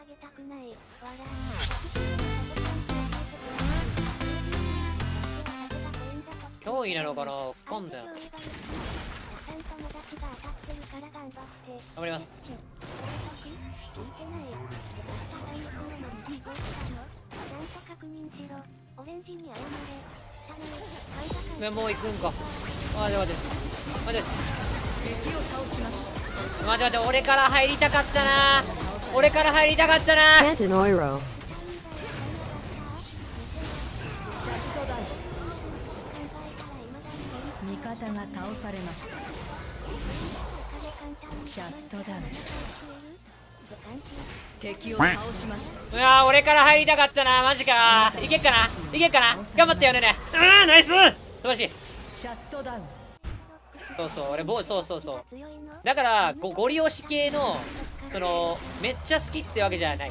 脅威なのかな、わかんない。頑張ります。もう行くんか。待て待て待て待て待て、俺から入りたかったな。俺から入りたかったな。 味方が倒されました。シャットダウン。敵を倒しました。 うわー、俺から入りたかったな。マジか。いけっかな、いけっかな。頑張ってよねね。ナイス、素晴らしい。 シャットダウン。 そうそう、俺そうそうそう。だからゴリ押し系のそのめっちゃ好きってわけじゃない。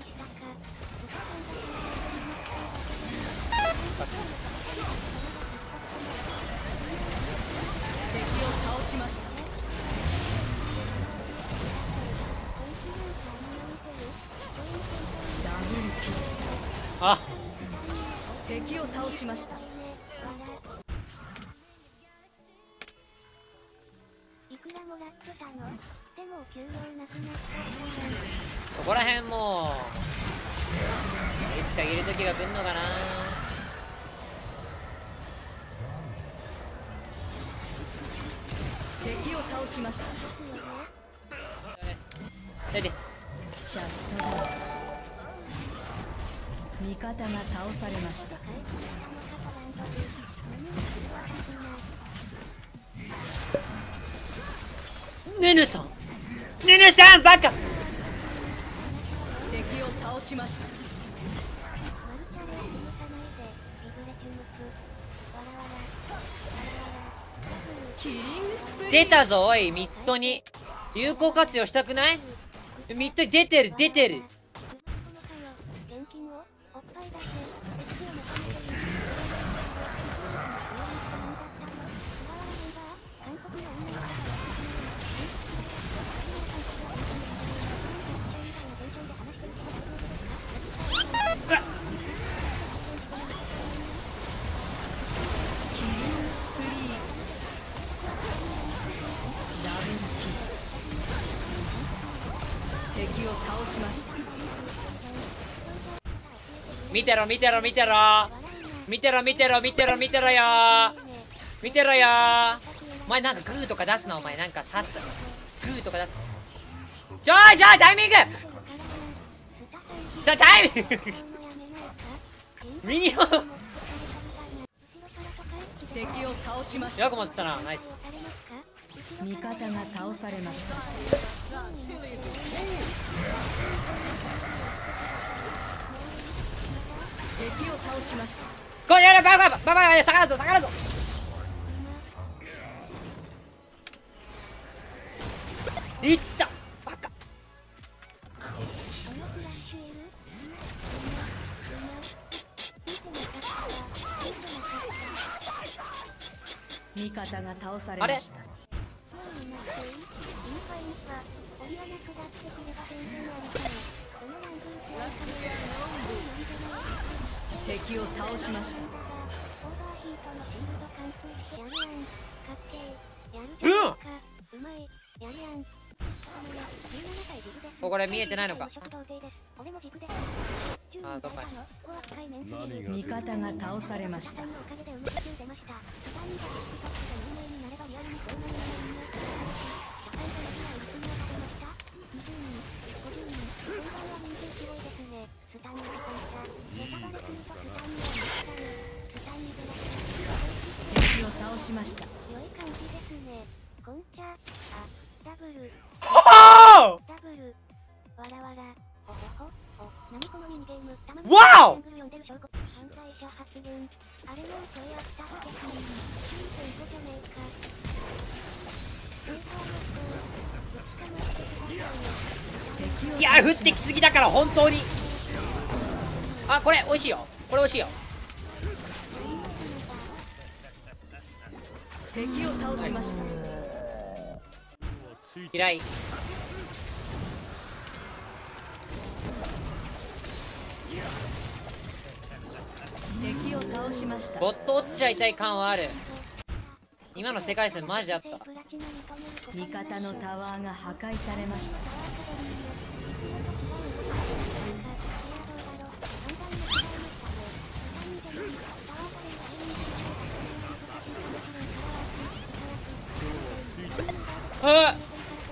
あ、 敵を倒しました。いくらもらってたの？でも給料なくなった。 そこら辺もういつか入れる時が来んのかな。 敵を倒しました。 出て。 シャットダウン。味方が倒されました。 ヌヌさん、ヌヌさんバカ。 敵を倒しました。 出たぞおい、ミッドに有効活用したくない？ミッドに出てる出てる。 敵を倒しました。 見てろ見てろ見てろ見てろ見てろ見てろ見てろよ見てろよ。お前なんかグーとか出すな。お前なんか刺すグーとか出す。ちょいタイミングタイミングミニオン敵を倒しました。 よく持ってたな。ナイス。 味方が倒されました。敵を倒しました。 これやれバカバカ下がるぞ下がるぞ。いったバカ。 味方が倒されました。敵を倒しました。 これ見えてないのか。あ、どっか味方が倒されました。敵を倒しました。良い感じですね。コンチャ、あ、ダブル。ダブル。わらわら。おほほ。お、何このミニゲーム。 わお。 犯罪者発言。あれなんとやったってくる。9.5じゃねえか。 いや降ってきすぎだから本当に。あ、これ美味しいよ。これ美味しいよ。 敵を倒しました。 嫌い。 倒しました。 ボット折っちゃいたい感はある。今の世界線マジであった。 味方のタワーが破壊されました。 あっトダウン、あ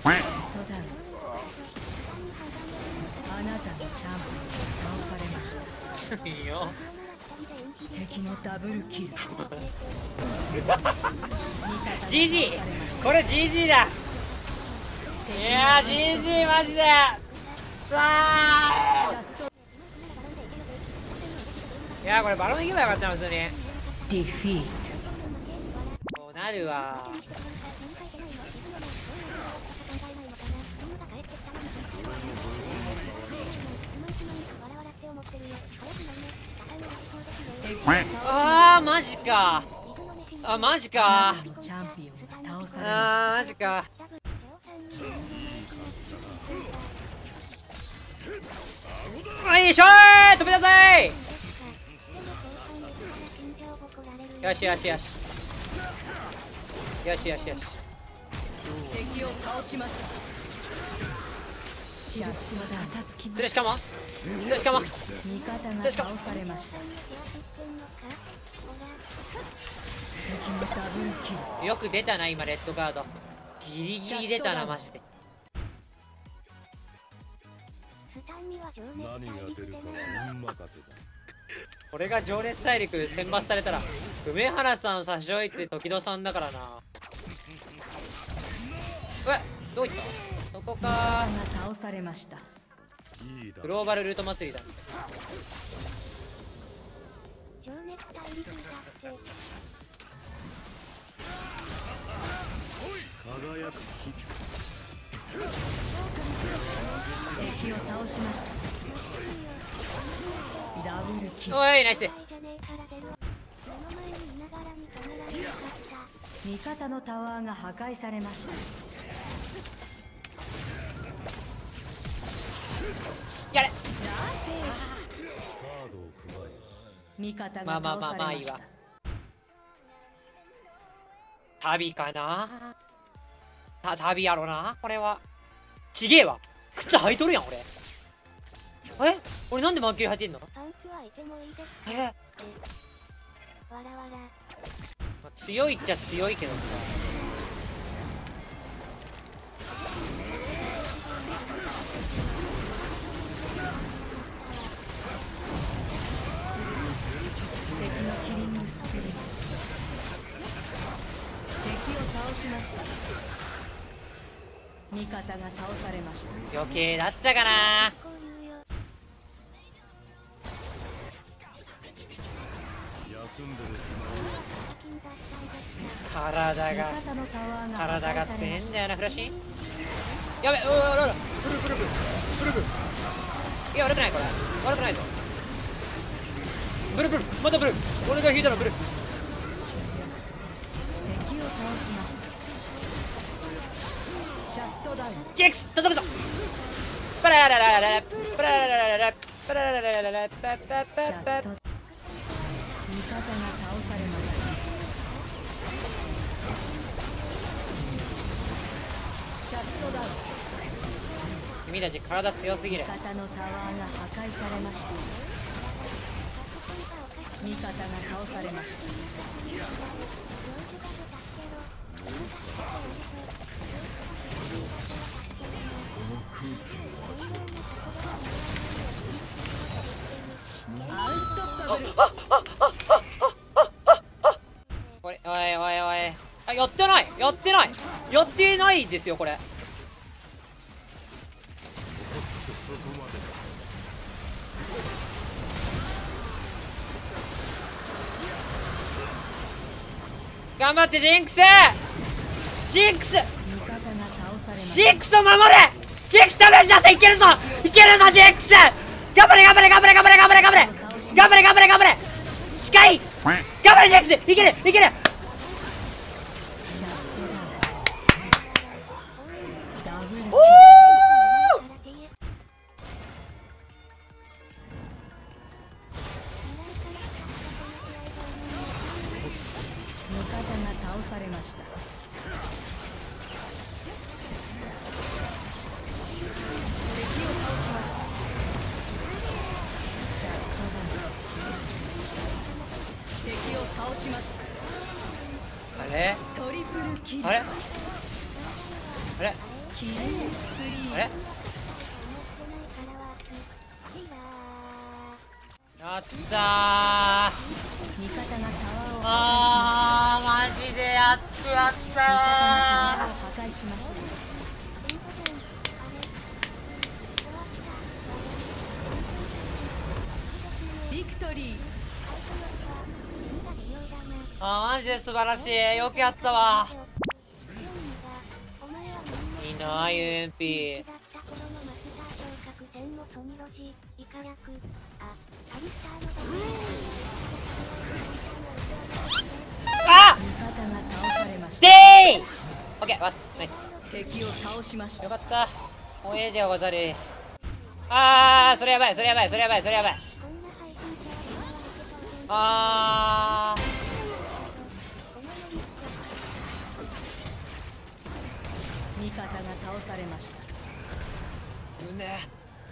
なたのチャンピオンが倒されました。 いいよ。 敵のダブルキル。 GG、 これ GG だ。いやー GG マジで。さあ、いやーこれバロン行けばよかったな普通に。 ディフィーそうなるわ。あーマジか。あマジか。 ト。チャンピオンが倒されまあーマジか。よいしょー、飛び出せー。よしよしよしよしよしよし。 した。敵を倒しました。シャシは片付きまそれしかもそれしかも味方が倒されました。敵のダブルキル。 よく出たな今レッドカード。ギリギリ出たなマジで。 何が出るかは運任せだ。 これが情熱大陸選抜されたら梅原さん差し置いて時戸さんだからな。どういったそこか味方が倒されました。 いいだグローバルルート祭りだ。 情熱大陸だって。 輝く日。 敵を倒しました。ダブルキル。 おいナイス。 味方のタワーが破壊されました。 やれ。 カードを配る。 味方まあまあが倒されましたまあまあいいわ。。旅かな。旅やろなこれは。ちげえわ。靴履いとるやん俺。俺なんでマンキリ履いてんの。 パンツはいてもいいですか。わらわら。 強いっちゃ強いけどさ。 敵のキリングスプリン。敵を倒しました。味方が倒されました。 余計だったかな。 こういうよ。 休んでる暇を。 金脱退でした。 体が味方のタワーが破体が壊されました。 強えんだよなフラッシュ。やべ、おいおいおいおい、ブルブルいや悪くないこれ。悪くないぞ。ブルブルまたブル。俺が引いたのブル。 敵を倒しました。シャットダウン。 ジェックス叩くぞ。パラララララパラララララパラララララパパパシャッパト。味方が倒されました。シャットダウン。 君たち体強すぎる。 味方のタワーが破壊されました。味方が倒されました。アンストッパブル。 これおいおいおい、あ、やってないやってないやってないですよこれ。頑張ってジンクス。ジンクス味方が倒されました。 ジンクスを守れ。ジンクスダメージ出せ。いけるぞいけるぞジンクス。頑張れ頑張れ頑張れ頑張れ頑張れ頑張れ頑張れ頑張れ頑張れスカイ頑張れジンクス。いけるいける。 ダブルおーされました。敵を倒しました。シャットダウン。敵を倒しました。 あれトリプルキル。 あれあれキリンスプリー。 あれやったー。 味方がタワーをマジでやってやった破壊しました。ビクトリー。 マジで素晴らしい。よくやったわ。いいな UMP。あっでーい。オッケー、わすナイス。 敵を倒しました。 よかった。もうええでよござる。それやばい、それやばい、それやばい、それやばい。 味方が倒されました。 うね。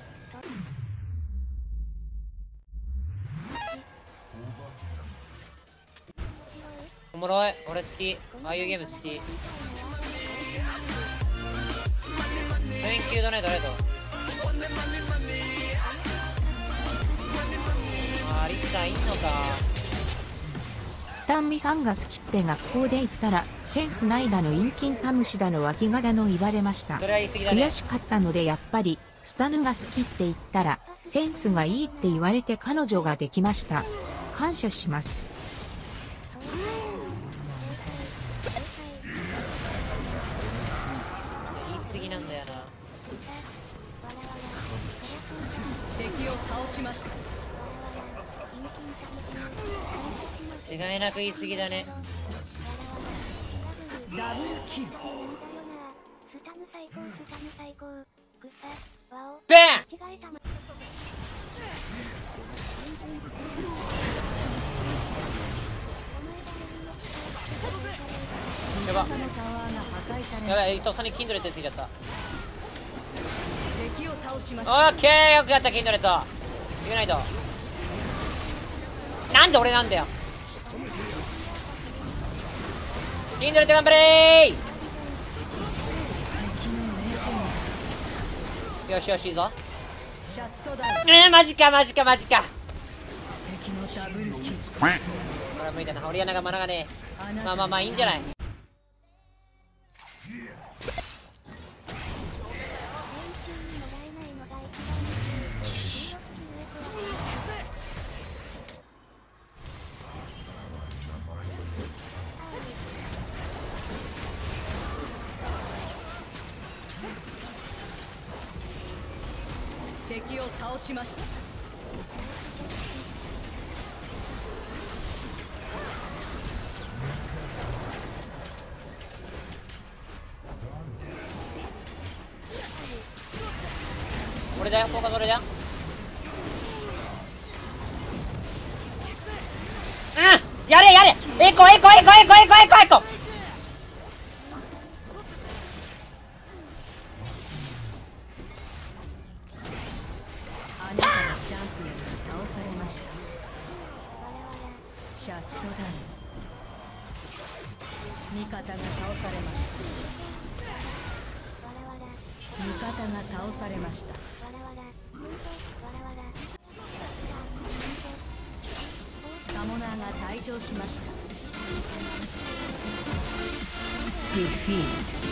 おもろい。俺好き。ああいうゲーム好き。Thank youドネートありがとう。リキさんいんのか。 スタンミさんが好きって学校で言ったらセンスないだの陰菌タムシだの脇がだの言われました。 それは言い過ぎだね。 悔しかったのでやっぱりスタヌが好きって言ったらセンスがいいって言われて彼女ができました。感謝します。 言い過ぎなんだよな。 敵を倒しました。 違いなく言い過ぎだね。 ダブルキル。 ベンやば。 味方のタワーが破壊されました。 やばい、とっさにキンドレットついちゃった。 敵を倒しましオた。 ッケー、よくやったキンドレット。いけないと。なんで俺なんだよ。キンドレット頑張れー。よしよし、いいぞ。 シャットダウン。 マジかマジかマジか。 敵のダブルキル。 これは無理だな。オリアナがマナがね。まあまあまあいいんじゃない。 敵を倒しました。 俺だよ、効果それだよ。やれやれ。エコエコエコエコエコエコエコ。 あなたのチャンピオンが倒されました。シャットダウン。味方が倒されました。味方が倒されました。サモナーが退場しました。 ディフィート。